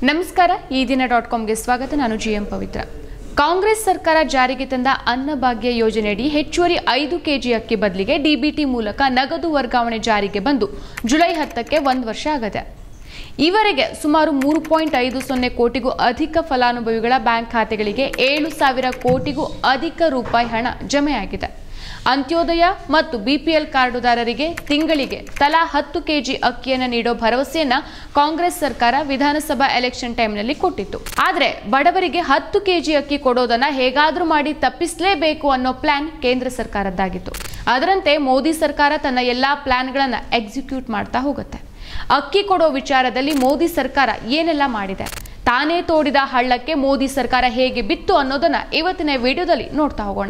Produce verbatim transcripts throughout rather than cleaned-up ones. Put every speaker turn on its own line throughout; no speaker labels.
ನಮಸ್ಕಾರ ಈ ದಿನ ಡಾಟ್ ಕಾಮ್ಗೆ ಸ್ವಾಗತ. ನಾನು ಜಿ ಎಂ ಪವಿತ್ರ. ಕಾಂಗ್ರೆಸ್ ಸರ್ಕಾರ ಜಾರಿಗೆ ತಂದ ಅನ್ನಭಾಗ್ಯ ಯೋಜನೆಯಡಿ ಹೆಚ್ಚುವರಿ ಐದು ಕೆಜಿ ಅಕ್ಕಿ ಬದಲಿಗೆ ಡಿಬಿಟಿ ಮೂಲಕ ನಗದು ವರ್ಗಾವಣೆ ಜಾರಿಗೆ ಬಂದು ಜುಲೈ ಹತ್ತಕ್ಕೆ ಒಂದು ವರ್ಷ ಆಗದೆ. ಈವರೆಗೆ ಸುಮಾರು ಮೂರು ಪಾಯಿಂಟ್ ಐದು ಸೊನ್ನೆ ಕೋಟಿಗೂ ಅಧಿಕ ಫಲಾನುಭವಿಗಳ ಬ್ಯಾಂಕ್ ಖಾತೆಗಳಿಗೆ ಏಳು ಸಾವಿರ ಕೋಟಿಗೂ ಅಧಿಕ ರೂಪಾಯಿ ಹಣ ಜಮೆಯಾಗಿದೆ. ಅಂತ್ಯೋದಯ ಮತ್ತು ಬಿಪಿಎಲ್ ಕಾರ್ಡುದಾರರಿಗೆ ತಿಂಗಳಿಗೆ ತಲಾ ಹತ್ತು ಕೆಜಿ ಅಕ್ಕಿಯನ್ನು ನೀಡೋ ಭರವಸೆಯನ್ನ ಕಾಂಗ್ರೆಸ್ ಸರ್ಕಾರ ವಿಧಾನಸಭಾ ಎಲೆಕ್ಷನ್ ಟೈಮ್ನಲ್ಲಿ ಕೊಟ್ಟಿತ್ತು. ಆದ್ರೆ ಬಡವರಿಗೆ ಹತ್ತು ಕೆಜಿ ಅಕ್ಕಿ ಕೊಡೋದನ್ನ ಹೇಗಾದ್ರೂ ಮಾಡಿ ತಪ್ಪಿಸಲೇಬೇಕು ಅನ್ನೋ ಪ್ಲಾನ್ ಕೇಂದ್ರ ಸರ್ಕಾರದ್ದಾಗಿತ್ತು. ಅದರಂತೆ ಮೋದಿ ಸರ್ಕಾರ ತನ್ನ ಎಲ್ಲಾ ಪ್ಲಾನ್ಗಳನ್ನ ಎಕ್ಸಿಕ್ಯೂಟ್ ಮಾಡ್ತಾ ಹೋಗುತ್ತೆ. ಅಕ್ಕಿ ಕೊಡೋ ವಿಚಾರದಲ್ಲಿ ಮೋದಿ ಸರ್ಕಾರ ಏನೆಲ್ಲ ಮಾಡಿದೆ, ತಾನೇ ತೋಡಿದ ಹಳ್ಳಕ್ಕೆ ಮೋದಿ ಸರ್ಕಾರ ಹೇಗೆ ಬಿತ್ತು ಅನ್ನೋದನ್ನ ಇವತ್ತಿನ ವಿಡಿಯೋದಲ್ಲಿ ನೋಡ್ತಾ ಹೋಗೋಣ.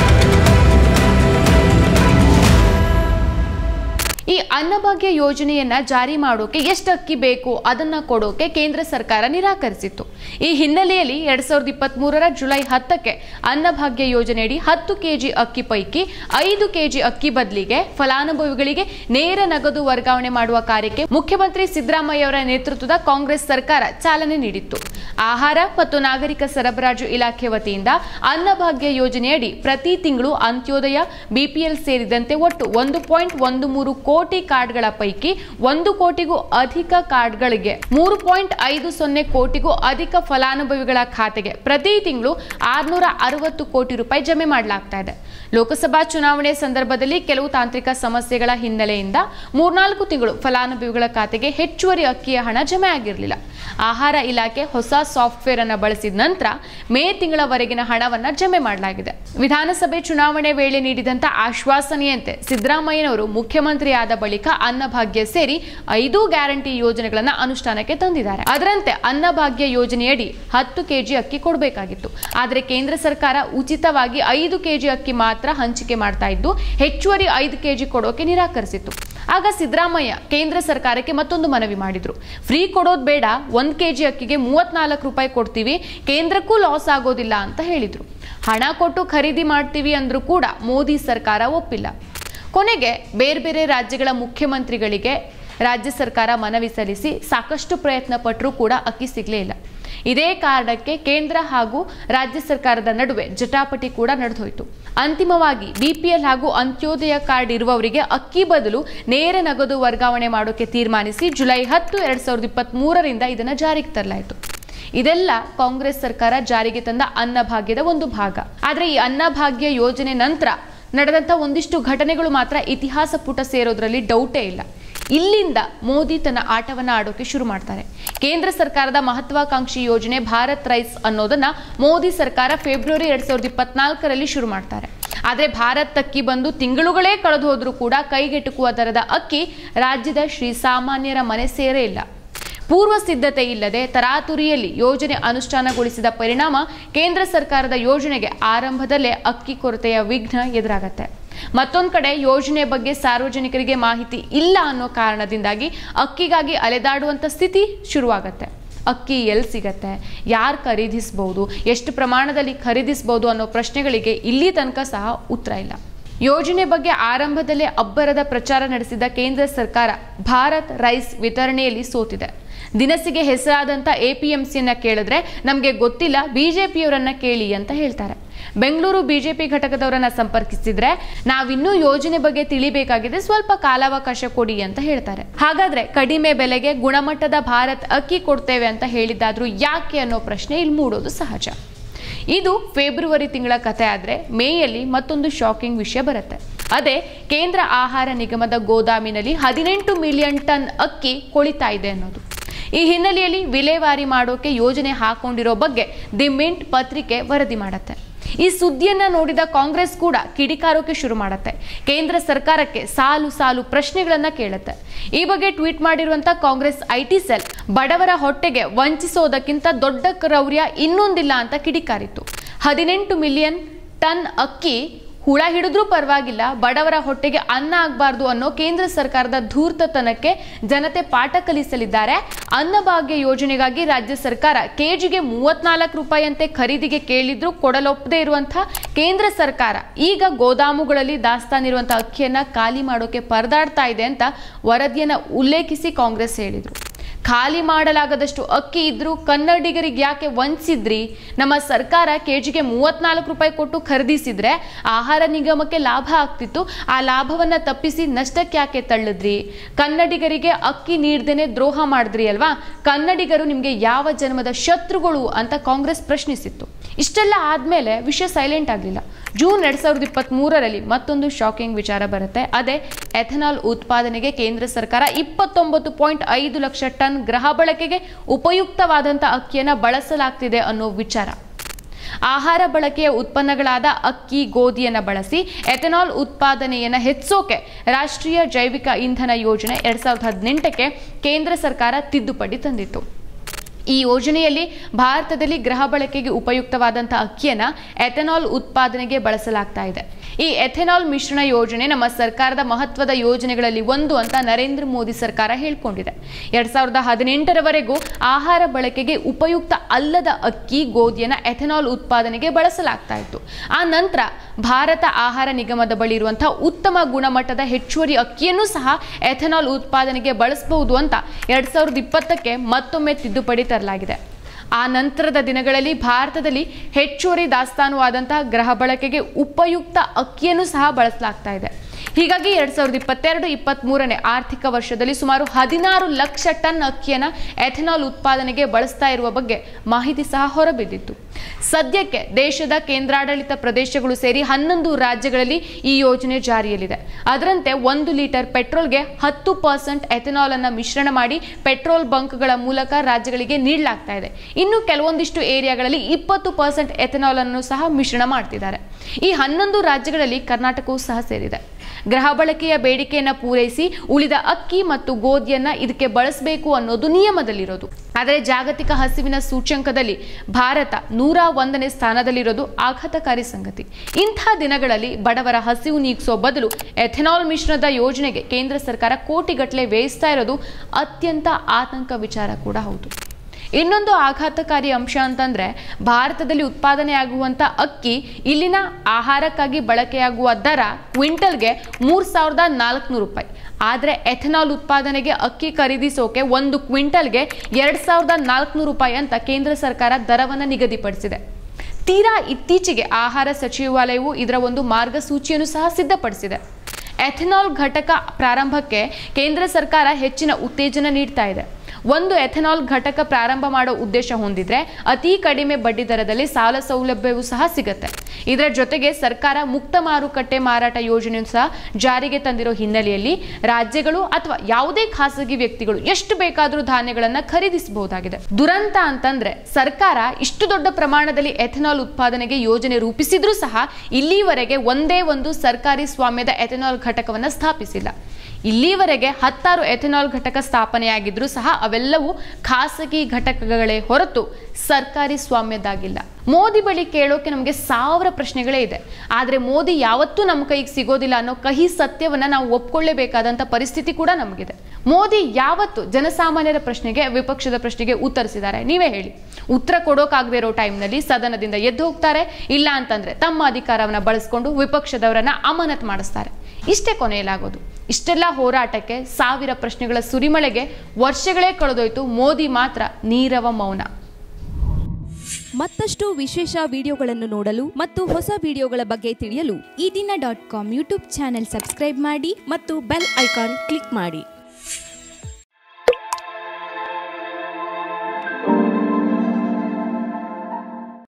ಈ ಅನ್ನಭಾಗ್ಯ ಯೋಜನೆಯನ್ನ ಜಾರಿ ಮಾಡೋಕೆ ಎಷ್ಟು ಅಕ್ಕಿ ಬೇಕು ಅದನ್ನ ಕೊಡೋಕೆ ಕೇಂದ್ರ ಸರ್ಕಾರ ನಿರಾಕರಿಸಿತ್ತು. ಈ ಹಿನ್ನೆಲೆಯಲ್ಲಿ ಎರಡ್ ಸಾವಿರದ ಇಪ್ಪತ್ತ್ ಮೂರರ ಜುಲೈ ಹತ್ತಕ್ಕೆ ಅನ್ನಭಾಗ್ಯ ಯೋಜನೆಯಡಿ ಹತ್ತು ಕೆಜಿ ಅಕ್ಕಿ ಪೈಕಿ ಐದು ಕೆಜಿ ಅಕ್ಕಿ ಬದಲಿಗೆ ಫಲಾನುಭವಿಗಳಿಗೆ ನೇರ ನಗದು ವರ್ಗಾವಣೆ ಮಾಡುವ ಕಾರ್ಯಕ್ಕೆ ಮುಖ್ಯಮಂತ್ರಿ ಸಿದ್ದರಾಮಯ್ಯ ಅವರ ನೇತೃತ್ವದ ಕಾಂಗ್ರೆಸ್ ಸರ್ಕಾರ ಚಾಲನೆ ನೀಡಿತ್ತು. ಆಹಾರ ಮತ್ತು ನಾಗರಿಕ ಸರಬರಾಜು ಇಲಾಖೆ ವತಿಯಿಂದ ಅನ್ನಭಾಗ್ಯ ಯೋಜನೆಯಡಿ ಪ್ರತಿ ತಿಂಗಳು ಅಂತ್ಯೋದಯ, ಬಿಪಿಎಲ್ ಸೇರಿದಂತೆ ಒಟ್ಟು ಒಂದು ಪಾಯಿಂಟ್ ಒಂದು ಮೂರು ಕೋಟಿ ಕಾರ್ಡ್ಗಳ ಪೈಕಿ ಒಂದು ಕೋಟಿಗೂ ಅಧಿಕ ಕಾರ್ಡ್ಗಳಿಗೆ ಮೂರು ಪಾಯಿಂಟ್ ಐದು ಸೊನ್ನೆ ಕೋಟಿಗೂ ಅಧಿಕ ಫಲಾನುಭವಿಗಳ ಖಾತೆಗೆ ಪ್ರತಿ ತಿಂಗಳು ಆರ್ನೂರ ಅರವತ್ತು ಕೋಟಿ ರೂಪಾಯಿ ಜಮೆ ಮಾಡಲಾಗ್ತಾ ಇದೆ. ಲೋಕಸಭಾ ಚುನಾವಣೆ ಸಂದರ್ಭದಲ್ಲಿ ಕೆಲವು ತಾಂತ್ರಿಕ ಸಮಸ್ಯೆಗಳ ಹಿನ್ನೆಲೆಯಿಂದ ಮೂರ್ನಾಲ್ಕು ತಿಂಗಳು ಫಲಾನುಭವಿಗಳ ಖಾತೆಗೆ ಹೆಚ್ಚುವರಿ ಅಕ್ಕಿಯ ಹಣ ಜಮೆ ಆಗಿರಲಿಲ್ಲ. ಆಹಾರ ಇಲಾಖೆ ಹೊಸ ಸಾಫ್ಟ್ವೇರ್ ಅನ್ನು ಬಳಸಿದ ನಂತರ ಮೇ ತಿಂಗಳವರೆಗಿನ ಹಣವನ್ನ ಜಮೆ ಮಾಡಲಾಗಿದೆ. ವಿಧಾನಸಭೆ ಚುನಾವಣೆ ವೇಳೆ ನೀಡಿದಂತ ಆಶ್ವಾಸನೆಯಂತೆ ಸಿದ್ದರಾಮಯ್ಯನವರು ಮುಖ್ಯಮಂತ್ರಿ ಆದ ಬಳಿಕ ಅನ್ನಭಾಗ್ಯ ಸೇರಿ ಐದು ಗ್ಯಾರಂಟಿ ಯೋಜನೆಗಳನ್ನ ಅನುಷ್ಠಾನಕ್ಕೆ ತಂದಿದ್ದಾರೆ. ಅದರಂತೆ ಅನ್ನಭಾಗ್ಯ ಯೋಜನೆಯಡಿ ಹತ್ತು ಕೆಜಿ ಅಕ್ಕಿ ಕೊಡಬೇಕಾಗಿತ್ತು. ಆದರೆ ಕೇಂದ್ರ ಸರ್ಕಾರ ಉಚಿತವಾಗಿ ಐದು ಕೆಜಿ ಅಕ್ಕಿ ಮಾತ್ರ ಹಂಚಿಕೆ ಮಾಡ್ತಾ ಇದ್ದು ಹೆಚ್ಚುವರಿ ಐದು ಕೆಜಿ ಕೊಡೋಕೆ ನಿರಾಕರಿಸಿತ್ತು. ಆಗ ಸಿದ್ದರಾಮಯ್ಯ ಕೇಂದ್ರ ಸರ್ಕಾರಕ್ಕೆ ಮತ್ತೊಂದು ಮನವಿ ಮಾಡಿದ್ರು. ಫ್ರೀ ಕೊಡೋದು ಬೇಡ, ಒಂದ್ ಕೆಜಿ ಅಕ್ಕಿಗೆ ಮೂವತ್ನಾಲ್ಕು ರೂಪಾಯಿ ಕೊಡ್ತೀವಿ, ಕೇಂದ್ರಕ್ಕೂ ಲಾಸ್ ಆಗೋದಿಲ್ಲ ಅಂತ ಹೇಳಿದ್ರು. ಹಣ ಕೊಟ್ಟು ಖರೀದಿ ಮಾಡ್ತೀವಿ ಅಂದ್ರೂ ಕೂಡ ಮೋದಿ ಸರ್ಕಾರ ಒಪ್ಪಿಲ್ಲ. ಕೊನೆಗೆ ಬೇರೆ ಬೇರೆ ರಾಜ್ಯಗಳ ಮುಖ್ಯಮಂತ್ರಿಗಳಿಗೆ ರಾಜ್ಯ ಸರ್ಕಾರ ಮನವಿ ಸಲ್ಲಿಸಿ ಸಾಕಷ್ಟು ಪ್ರಯತ್ನ ಪಟ್ಟರೂ ಕೂಡ ಅಕ್ಕಿ ಸಿಗಲೇ ಇಲ್ಲ. ಇದೇ ಕಾರಣಕ್ಕೆ ಕೇಂದ್ರ ಹಾಗೂ ರಾಜ್ಯ ಸರ್ಕಾರದ ನಡುವೆ ಜಟಾಪಟಿ ಕೂಡ ನಡೆದೋಯ್ತು. ಅಂತಿಮವಾಗಿ ಬಿಪಿಎಲ್ ಹಾಗೂ ಅಂತ್ಯೋದಯ ಕಾರ್ಡ್ ಇರುವವರಿಗೆ ಅಕ್ಕಿ ಬದಲು ನೇರ ನಗದು ವರ್ಗಾವಣೆ ಮಾಡೋಕೆ ತೀರ್ಮಾನಿಸಿ ಜುಲೈ ಹತ್ತು ಎರಡ್ ಸಾವಿರದ ಇಪ್ಪತ್ತ್ ಮೂರರಿಂದ ಇದನ್ನ ಜಾರಿಗೆ ತರಲಾಯಿತು. ಇದೆಲ್ಲ ಕಾಂಗ್ರೆಸ್ ಸರ್ಕಾರ ಜಾರಿಗೆ ತಂದ ಅನ್ನಭಾಗ್ಯದ ಒಂದು ಭಾಗ. ಆದ್ರೆ ಈ ಅನ್ನಭಾಗ್ಯ ಯೋಜನೆ ನಂತರ ನಡೆದಂತ ಒಂದಿಷ್ಟು ಘಟನೆಗಳು ಮಾತ್ರ ಇತಿಹಾಸ ಪುಟ ಸೇರೋದ್ರಲ್ಲಿ ಡೌಟೇ ಇಲ್ಲ. ಇಲ್ಲಿಂದ ಮೋದಿ ತನ್ನ ಆಟವನ್ನ ಆಡೋಕೆ ಶುರು ಮಾಡ್ತಾರೆ. ಕೇಂದ್ರ ಸರ್ಕಾರದ ಮಹತ್ವಾಕಾಂಕ್ಷಿ ಯೋಜನೆ ಭಾರತ್ ರೈಸ್ ಅನ್ನೋದನ್ನ ಮೋದಿ ಸರ್ಕಾರ ಫೆಬ್ರವರಿ ಎರಡ್ ಸಾವಿರದ ಇಪ್ಪತ್ನಾಲ್ಕರಲ್ಲಿ ಶುರು ಮಾಡ್ತಾರೆ. ಆದ್ರೆ ಭಾರತ್ ಅಕ್ಕಿ ಬಂದು ತಿಂಗಳುಗಳೇ ಕಳೆದು ಹೋದ್ರೂ ಕೂಡ ಕೈಗೆಟುಕುವ ದರದ ಅಕ್ಕಿ ರಾಜ್ಯದ ಶ್ರೀ ಸಾಮಾನ್ಯರ ಮನೆ ಸೇರೇ ಇಲ್ಲ. ಪೂರ್ವ ಸಿದ್ಧತೆ ಇಲ್ಲದೆ ತರಾತುರಿಯಲ್ಲಿ ಯೋಜನೆ ಅನುಷ್ಠಾನಗೊಳಿಸಿದ ಪರಿಣಾಮ ಕೇಂದ್ರ ಸರ್ಕಾರದ ಯೋಜನೆಗೆ ಆರಂಭದಲ್ಲೇ ಅಕ್ಕಿ ಕೊರತೆಯ ವಿಘ್ನ ಎದುರಾಗತ್ತೆ. ಮತ್ತೊಂದು ಕಡೆ ಯೋಜನೆ ಬಗ್ಗೆ ಸಾರ್ವಜನಿಕರಿಗೆ ಮಾಹಿತಿ ಇಲ್ಲ ಅನ್ನೋ ಕಾರಣದಿಂದಾಗಿ ಅಕ್ಕಿಗಾಗಿ ಅಲೆದಾಡುವಂತ ಸ್ಥಿತಿ ಶುರುವಾಗತ್ತೆ. ಅಕ್ಕಿ ಎಲ್ಲಿ ಸಿಗತ್ತೆ, ಯಾರು ಖರೀದಿಸಬಹುದು, ಎಷ್ಟು ಪ್ರಮಾಣದಲ್ಲಿ ಖರೀದಿಸಬಹುದು ಅನ್ನೋ ಪ್ರಶ್ನೆಗಳಿಗೆ ಇಲ್ಲಿ ತನಕ ಸಹ ಉತ್ತರ ಇಲ್ಲ. ಯೋಜನೆ ಬಗ್ಗೆ ಆರಂಭದಲ್ಲೇ ಅಬ್ಬರದ ಪ್ರಚಾರ ನಡೆಸಿದ ಕೇಂದ್ರ ಸರ್ಕಾರ ಭಾರತ್ ರೈಸ್ ವಿತರಣೆಯಲ್ಲಿ ಸೋತಿದೆ. ದಿನಸಿಗೆ ಹೆಸರಾದಂಥ ಎಪಿಎಂಸಿಯನ್ನ ಕೇಳಿದ್ರೆ ನಮಗೆ ಗೊತ್ತಿಲ್ಲ, ಬಿಜೆಪಿಯವರನ್ನ ಕೇಳಿ ಅಂತ ಹೇಳ್ತಾರೆ. ಬೆಂಗಳೂರು ಬಿಜೆಪಿ ಘಟಕದವರನ್ನ ಸಂಪರ್ಕಿಸಿದ್ರೆ ನಾವಿನ್ನೂ ಯೋಜನೆ ಬಗ್ಗೆ ತಿಳಿಬೇಕಾಗಿದೆ, ಸ್ವಲ್ಪ ಕಾಲಾವಕಾಶ ಕೊಡಿ ಅಂತ ಹೇಳ್ತಾರೆ. ಹಾಗಾದ್ರೆ ಕಡಿಮೆ ಬೆಲೆಗೆ ಗುಣಮಟ್ಟದ ಭಾರತ್ ಅಕ್ಕಿ ಕೊಡ್ತೇವೆ ಅಂತ ಹೇಳಿದ್ದಾದ್ರೂ ಯಾಕೆ ಅನ್ನೋ ಪ್ರಶ್ನೆ ಇಲ್ಲಿ ಮೂಡೋದು ಸಹಜ. ಇದು ಫೆಬ್ರವರಿ ತಿಂಗಳ ಕಥೆ ಆದ್ರೆ ಮೇಯಲ್ಲಿ ಮತ್ತೊಂದು ಶಾಕಿಂಗ್ ವಿಷಯ ಬರುತ್ತೆ. ಅದೇ ಕೇಂದ್ರ ಆಹಾರ ನಿಗಮದ ಗೋದಾಮಿನಲ್ಲಿ ಹದಿನೆಂಟು ಮಿಲಿಯನ್ ಟನ್ ಅಕ್ಕಿ ಕೊಳಿತಾ ಇದೆ ಅನ್ನೋದು. ಈ ಹಿನ್ನೆಲೆಯಲ್ಲಿ ವಿಲೇವಾರಿ ಮಾಡೋಕೆ ಯೋಜನೆ ಹಾಕೊಂಡಿರೋ ಬಗ್ಗೆ ದಿ ಮಿಂಟ್ ಪತ್ರಿಕೆ ವರದಿ ಮಾಡುತ್ತೆ. ಈ ಸುದ್ದಿಯನ್ನ ನೋಡಿದ ಕಾಂಗ್ರೆಸ್ ಕೂಡ ಕಿಡಿಕಾರೋಕೆ ಶುರು ಮಾಡುತ್ತೆ. ಕೇಂದ್ರ ಸರ್ಕಾರಕ್ಕೆ ಸಾಲು ಸಾಲು ಪ್ರಶ್ನೆಗಳನ್ನ ಕೇಳುತ್ತೆ. ಈ ಬಗ್ಗೆ ಟ್ವೀಟ್ ಮಾಡಿರುವಂತ ಕಾಂಗ್ರೆಸ್ ಐಟಿ ಸೆಲ್ ಬಡವರ ಹೊಟ್ಟೆಗೆ ವಂಚಿಸೋದಕ್ಕಿಂತ ದೊಡ್ಡ ಕ್ರೌರ್ಯ ಇನ್ನೊಂದಿಲ್ಲ ಅಂತ ಕಿಡಿಕಾರಿತ್ತು. ಹದಿನೆಂಟು ಮಿಲಿಯನ್ ಟನ್ ಅಕ್ಕಿ ಹುಳ ಹಿಡಿದ್ರೂ ಪರವಾಗಿಲ್ಲ, ಬಡವರ ಹೊಟ್ಟೆಗೆ ಅನ್ನ ಆಗಬಾರ್ದು ಅನ್ನೋ ಕೇಂದ್ರ ಸರ್ಕಾರದ ಧೂರ್ತತನಕ್ಕೆ ಜನತೆ ಪಾಠ ಕಲಿಸಲಿದ್ದಾರೆ. ಅನ್ನಭಾಗ್ಯ ಯೋಜನೆಗಾಗಿ ರಾಜ್ಯ ಸರ್ಕಾರ ಕೆಜಿಗೆ ಮೂವತ್ನಾಲ್ಕು ರೂಪಾಯಿಯಂತೆ ಖರೀದಿಗೆ ಕೇಳಿದ್ರು ಕೊಡಲೊಪ್ಪದೇ ಇರುವಂತಹ ಕೇಂದ್ರ ಸರ್ಕಾರ ಈಗ ಗೋದಾಮುಗಳಲ್ಲಿ ದಾಸ್ತಾನಿರುವಂತಹ ಅಕ್ಕಿಯನ್ನ ಖಾಲಿ ಮಾಡೋಕೆ ಪರದಾಡ್ತಾ ಇದೆ ಅಂತ ವರದಿಯನ್ನ ಉಲ್ಲೇಖಿಸಿ ಕಾಂಗ್ರೆಸ್ ಹೇಳಿದ್ರು. ಖಾಲಿ ಮಾಡಲಾಗದಷ್ಟು ಅಕ್ಕಿ ಇದ್ರೂ ಕನ್ನಡಿಗರಿಗೆ ಯಾಕೆ ವಂಚಿಸಿದ್ರಿ? ನಮ್ಮ ಸರ್ಕಾರ ಕೆಜಿಗೆ ಮೂವತ್ನಾಲ್ಕು ರೂಪಾಯಿ ಕೊಟ್ಟು ಖರೀದಿಸಿದ್ರೆ ಆಹಾರ ನಿಗಮಕ್ಕೆ ಲಾಭ ಆಗ್ತಿತ್ತು. ಆ ಲಾಭವನ್ನ ತಪ್ಪಿಸಿ ನಷ್ಟಕ್ಕೆ ಯಾಕೆ ತಳ್ಳಿದ್ರಿ? ಕನ್ನಡಿಗರಿಗೆ ಅಕ್ಕಿ ನೀಡ್ದೇನೆ ದ್ರೋಹ ಮಾಡಿದ್ರಿ ಅಲ್ವಾ? ಕನ್ನಡಿಗರು ನಿಮ್ಗೆ ಯಾವ ಜನ್ಮದ ಶತ್ರುಗಳು ಅಂತ ಕಾಂಗ್ರೆಸ್ ಪ್ರಶ್ನಿಸಿತ್ತು. ಇಷ್ಟೆಲ್ಲ ಆದ್ಮೇಲೆ ವಿಷಯ ಸೈಲೆಂಟ್ ಆಗಲಿಲ್ಲ. ಜೂನ್ ಎರಡ್ ಸಾವಿರದ ಇಪ್ಪತ್ತ್ ಮೂರರಲ್ಲಿ ಮತ್ತೊಂದು ಶಾಕಿಂಗ್ ವಿಚಾರ ಬರುತ್ತೆ. ಅದೇ ಎಥೆನಾಲ್ ಉತ್ಪಾದನೆಗೆ ಕೇಂದ್ರ ಸರ್ಕಾರ ಇಪ್ಪತ್ತೊಂಬತ್ತು ಪಾಯಿಂಟ್ ಐದು ಲಕ್ಷ ಟನ್ ಗೃಹ ಬಳಕೆಗೆ ಉಪಯುಕ್ತವಾದಂಥ ಅಕ್ಕಿಯನ್ನು ಬಳಸಲಾಗ್ತಿದೆ ಅನ್ನೋ ವಿಚಾರ. ಆಹಾರ ಬಳಕೆಯ ಉತ್ಪನ್ನಗಳಾದ ಅಕ್ಕಿ, ಗೋಧಿಯನ್ನು ಬಳಸಿ ಎಥೆನಾಲ್ ಉತ್ಪಾದನೆಯನ್ನು ಹೆಚ್ಚಿಸೋಕೆ ರಾಷ್ಟ್ರೀಯ ಜೈವಿಕ ಇಂಧನ ಯೋಜನೆ ಎರಡ್ ಸಾವಿರದ ಹದಿನೆಂಟಕ್ಕೆ ಕೇಂದ್ರ ಸರ್ಕಾರ ತಿದ್ದುಪಡಿ ತಂದಿತ್ತು. ಈ ಯೋಜನೆಯಲ್ಲಿ ಭಾರತದಲ್ಲಿ ಗೃಹ ಬಳಕೆಗೆ ಉಪಯುಕ್ತವಾದಂಥ ಅಕ್ಕಿಯನ್ನು ಎಥೆನಾಲ್ ಉತ್ಪಾದನೆಗೆ ಬಳಸಲಾಗ್ತಾ ಇದೆ. ಈ ಎಥೆನಾಲ್ ಮಿಶ್ರಣ ಯೋಜನೆ ನಮ್ಮ ಸರ್ಕಾರದ ಮಹತ್ವದ ಯೋಜನೆಗಳಲ್ಲಿ ಒಂದು ಅಂತ ನರೇಂದ್ರ ಮೋದಿ ಸರ್ಕಾರ ಹೇಳ್ಕೊಂಡಿದೆ. ಎರಡ್ ಸಾವಿರದ ಹದಿನೆಂಟರವರೆಗೂ ಆಹಾರ ಬಳಕೆಗೆ ಉಪಯುಕ್ತ ಅಲ್ಲದ ಅಕ್ಕಿ, ಗೋಧಿಯನ್ನು ಎಥೆನಾಲ್ ಉತ್ಪಾದನೆಗೆ ಬಳಸಲಾಗ್ತಾ ಇತ್ತು. ಆ ನಂತರ ಭಾರತ ಆಹಾರ ನಿಗಮದ ಬಳಿ ಇರುವಂತಹ ಉತ್ತಮ ಗುಣಮಟ್ಟದ ಹೆಚ್ಚುವರಿ ಅಕ್ಕಿಯನ್ನು ಸಹ ಎಥೆನಾಲ್ ಉತ್ಪಾದನೆಗೆ ಬಳಸಬಹುದು ಅಂತ ಎರಡ್ ಸಾವಿರದ ಇಪ್ಪತ್ತಕ್ಕೆ ಮತ್ತೊಮ್ಮೆ ತಿದ್ದುಪಡಿ ತರಲಾಗಿದೆ. ಆ ನಂತರದ ದಿನಗಳಲ್ಲಿ ಭಾರತದಲ್ಲಿ ಹೆಚ್ಚುವರಿ ದಾಸ್ತಾನು ಆದಂತಹ ಗೃಹ ಬಳಕೆಗೆ ಉಪಯುಕ್ತ ಅಕ್ಕಿಯನ್ನು ಸಹ ಬಳಸಲಾಗ್ತಾ ಇದೆ. ಹೀಗಾಗಿ ಎರಡ್ ಸಾವಿರದ ಇಪ್ಪತ್ತೆರಡು ಇಪ್ಪತ್ತ್ ಮೂರನೇ ಆರ್ಥಿಕ ವರ್ಷದಲ್ಲಿ ಸುಮಾರು ಹದಿನಾರು ಲಕ್ಷ ಟನ್ ಅಕ್ಕಿಯನ್ನು ಎಥೆನಾಲ್ ಉತ್ಪಾದನೆಗೆ ಬಳಸ್ತಾ ಇರುವ ಬಗ್ಗೆ ಮಾಹಿತಿ ಸಹ ಹೊರಬಿದ್ದಿತ್ತು. ಸದ್ಯಕ್ಕೆ ದೇಶದ ಕೇಂದ್ರಾಡಳಿತ ಪ್ರದೇಶಗಳು ಸೇರಿ ಹನ್ನೊಂದು ರಾಜ್ಯಗಳಲ್ಲಿ ಈ ಯೋಜನೆ ಜಾರಿಯಲ್ಲಿದೆ. ಅದರಂತೆ ಒಂದು ಲೀಟರ್ ಪೆಟ್ರೋಲ್ಗೆ ಹತ್ತು ಪರ್ಸೆಂಟ್ ಎಥೆನಾಲ್ ಅನ್ನು ಮಿಶ್ರಣ ಮಾಡಿ ಪೆಟ್ರೋಲ್ ಬಂಕ್ಗಳ ಮೂಲಕ ರಾಜ್ಯಗಳಿಗೆ ನೀಡಲಾಗ್ತಾ ಇದೆ. ಇನ್ನು ಕೆಲವೊಂದಿಷ್ಟು ಏರಿಯಾಗಳಲ್ಲಿ ಇಪ್ಪತ್ತು ಪರ್ಸೆಂಟ್ ಎಥೆನಾಲ್ ಅನ್ನು ಸಹ ಮಿಶ್ರಣ ಮಾಡ್ತಿದ್ದಾರೆ. ಈ ಹನ್ನೊಂದು ರಾಜ್ಯಗಳಲ್ಲಿ ಕರ್ನಾಟಕವೂ ಸಹ ಸೇರಿದೆ. ಗೃಹ ಬಳಕೆಯ ಬೇಡಿಕೆಯನ್ನು ಪೂರೈಸಿ ಉಳಿದ ಅಕ್ಕಿ ಮತ್ತು ಗೋಧಿಯನ್ನ ಇದಕ್ಕೆ ಬಳಸಬೇಕು ಅನ್ನೋದು ನಿಯಮದಲ್ಲಿರೋದು. ಆದರೆ ಜಾಗತಿಕ ಹಸಿವಿನ ಸೂಚ್ಯಂಕದಲ್ಲಿ ಭಾರತ ನೂರ ಒಂದನೇ ಸ್ಥಾನದಲ್ಲಿರೋದು ಆಘಾತಕಾರಿ ಸಂಗತಿ. ಇಂಥ ದಿನಗಳಲ್ಲಿ ಬಡವರ ಹಸಿವು ನೀಗಿಸೋ ಬದಲು ಎಥೆನಾಲ್ ಮಿಶ್ರಣದ ಯೋಜನೆಗೆ ಕೇಂದ್ರ ಸರ್ಕಾರ ಕೋಟಿಗಟ್ಟಲೆ ವ್ಯಯಿಸ್ತಾ ಇರೋದು ಅತ್ಯಂತ ಆತಂಕ ವಿಚಾರ ಕೂಡ ಹೌದು. ಇನ್ನೊಂದು ಆಘಾತಕಾರಿ ಅಂಶ ಅಂತಂದ್ರೆ ಭಾರತದಲ್ಲಿ ಉತ್ಪಾದನೆ ಆಗುವಂತ ಅಕ್ಕಿ ಇಲ್ಲಿನ ಆಹಾರಕ್ಕಾಗಿ ಬಳಕೆಯಾಗುವ ದರ ಕ್ವಿಂಟಲ್ಗೆ ಮೂರ್ ಸಾವಿರದ ನಾಲ್ಕುನೂರು ರೂಪಾಯಿ. ಆದರೆ ಎಥೆನಾಲ್ ಉತ್ಪಾದನೆಗೆ ಅಕ್ಕಿ ಖರೀದಿಸೋಕೆ ಒಂದು ಕ್ವಿಂಟಲ್ಗೆ ಎರಡ್ ಸಾವಿರದ ನಾಲ್ಕುನೂರು ರೂಪಾಯಿ ಅಂತ ಕೇಂದ್ರ ಸರ್ಕಾರ ದರವನ್ನು ನಿಗದಿಪಡಿಸಿದೆ. ತೀರಾ ಇತ್ತೀಚೆಗೆ ಆಹಾರ ಸಚಿವಾಲಯವು ಇದರ ಒಂದು ಮಾರ್ಗಸೂಚಿಯನ್ನು ಸಹ ಸಿದ್ಧಪಡಿಸಿದೆ. ಎಥೆನಾಲ್ ಘಟಕ ಪ್ರಾರಂಭಕ್ಕೆ ಕೇಂದ್ರ ಸರ್ಕಾರ ಹೆಚ್ಚಿನ ಉತ್ತೇಜನ ನೀಡ್ತಾ ಇದೆ. ಒಂದು ಎಥೆನಾಲ್ ಘಟಕ ಪ್ರಾರಂಭ ಮಾಡೋ ಉದ್ದೇಶ ಹೊಂದಿದ್ರೆ ಅತಿ ಕಡಿಮೆ ಬಡ್ಡಿ ದರದಲ್ಲಿ ಸಾಲ ಸೌಲಭ್ಯವೂ ಸಹ ಸಿಗುತ್ತೆ. ಇದರ ಜೊತೆಗೆ ಸರ್ಕಾರ ಮುಕ್ತ ಮಾರುಕಟ್ಟೆ ಮಾರಾಟ ಯೋಜನೆಯನ್ನು ಸಹ ಜಾರಿಗೆ ತಂದಿರೋ ಹಿನ್ನೆಲೆಯಲ್ಲಿ ರಾಜ್ಯಗಳು ಅಥವಾ ಯಾವುದೇ ಖಾಸಗಿ ವ್ಯಕ್ತಿಗಳು ಎಷ್ಟು ಬೇಕಾದರೂ ಧಾನ್ಯಗಳನ್ನು ಖರೀದಿಸಬಹುದಾಗಿದೆ. ದುರಂತ ಅಂತಂದ್ರೆ ಸರ್ಕಾರ ಇಷ್ಟು ದೊಡ್ಡ ಪ್ರಮಾಣದಲ್ಲಿ ಎಥೆನಾಲ್ ಉತ್ಪಾದನೆಗೆ ಯೋಜನೆ ರೂಪಿಸಿದ್ರೂ ಸಹ ಇಲ್ಲಿವರೆಗೆ ಒಂದೇ ಒಂದು ಸರ್ಕಾರಿ ಸ್ವಾಮ್ಯದ ಎಥೆನಾಲ್ ಘಟಕವನ್ನು ಸ್ಥಾಪಿಸಿಲ್ಲ. ಇಲ್ಲಿವರೆಗೆ ಹತ್ತಾರು ಎಥೆನಾಲ್ ಘಟಕ ಸ್ಥಾಪನೆಯಾಗಿದ್ರೂ ಸಹ ಅವೆಲ್ಲವೂ ಖಾಸಗಿ ಘಟಕಗಳೇ ಹೊರತು ಸರ್ಕಾರಿ ಸ್ವಾಮ್ಯದಾಗಿಲ್ಲ. ಮೋದಿ ಬಳಿ ಕೇಳೋಕೆ ನಮಗೆ ಸಾವಿರ ಪ್ರಶ್ನೆಗಳೇ ಇದೆ. ಆದರೆ ಮೋದಿ ಯಾವತ್ತೂ ನಮ್ಮ ಕೈಗೆ ಸಿಗೋದಿಲ್ಲ ಅನ್ನೋ ಕಹಿ ಸತ್ಯವನ್ನ ನಾವು ಒಪ್ಕೊಳ್ಳೇಬೇಕಾದಂಥ ಪರಿಸ್ಥಿತಿ ಕೂಡ ನಮಗಿದೆ. ಮೋದಿ ಯಾವತ್ತು ಜನಸಾಮಾನ್ಯರ ಪ್ರಶ್ನೆಗೆ, ವಿಪಕ್ಷದ ಪ್ರಶ್ನೆಗೆ ಉತ್ತರಿಸಿದ್ದಾರೆ? ನೀವೇ ಹೇಳಿ. ಉತ್ತರ ಕೊಡೋಕಾಗದೇ ಇರೋ ಟೈಮ್ನಲ್ಲಿ ಸದನದಿಂದ ಎದ್ದು ಹೋಗ್ತಾರೆ. ಇಲ್ಲ ಅಂತಂದ್ರೆ ತಮ್ಮ ಅಧಿಕಾರವನ್ನ ಬಳಸ್ಕೊಂಡು ವಿಪಕ್ಷದವರನ್ನ ಅಮಾನತ್ ಮಾಡಿಸ್ತಾರೆ. ಇಷ್ಟೇ ಕೊನೆಯಲಾಗೋದು. ಇಷ್ಟೆಲ್ಲ ಹೋರಾಟಕ್ಕೆ, ಸಾವಿರ ಪ್ರಶ್ನೆಗಳ ಸುರಿಮಳೆಗೆ ವರ್ಷಗಳೇ ಕಳೆದೋಯ್ತು. ಮೋದಿ ಮಾತ್ರ ನೀರವ ಮೌನ.
ಮತ್ತಷ್ಟು ವಿಶೇಷ ವಿಡಿಯೋಗಳನ್ನು ನೋಡಲು ಮತ್ತು ಹೊಸ ವಿಡಿಯೋಗಳ ಬಗ್ಗೆ ತಿಳಿಯಲು
ಈ ದಿನ dot com YouTube channel subscribe ಮಾಡಿ
ಮತ್ತು ಬೆಲ್ ಐಕಾನ್ ಕ್ಲಿಕ್ ಮಾಡಿ.